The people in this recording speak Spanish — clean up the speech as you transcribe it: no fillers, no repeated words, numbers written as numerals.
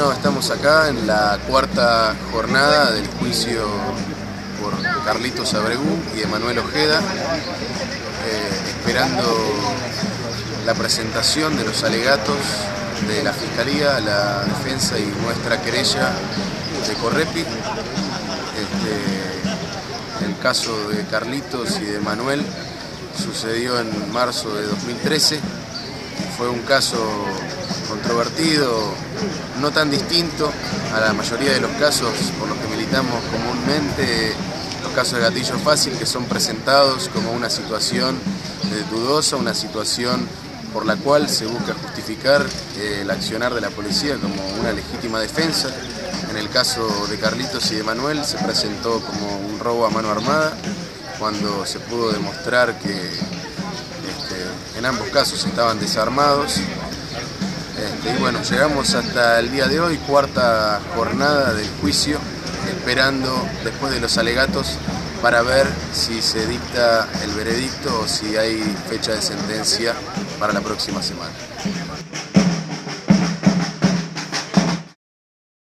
Bueno, estamos acá en la cuarta jornada del juicio por Carlitos Abregu y Emanuel Ojeda, esperando la presentación de los alegatos de la Fiscalía, la Defensa y nuestra querella de Correpi. El caso de Carlitos y de Manuel sucedió en marzo de 2013. Fue un caso controvertido, no tan distinto a la mayoría de los casos por los que militamos comúnmente, los casos de gatillo fácil, que son presentados como una situación dudosa, una situación por la cual se busca justificar el accionar de la policía como una legítima defensa. En el caso de Carlitos y de Manuel se presentó como un robo a mano armada, cuando se pudo demostrar que en ambos casos estaban desarmados. Y bueno, llegamos hasta el día de hoy, cuarta jornada del juicio, esperando después de los alegatos para ver si se dicta el veredicto o si hay fecha de sentencia para la próxima semana.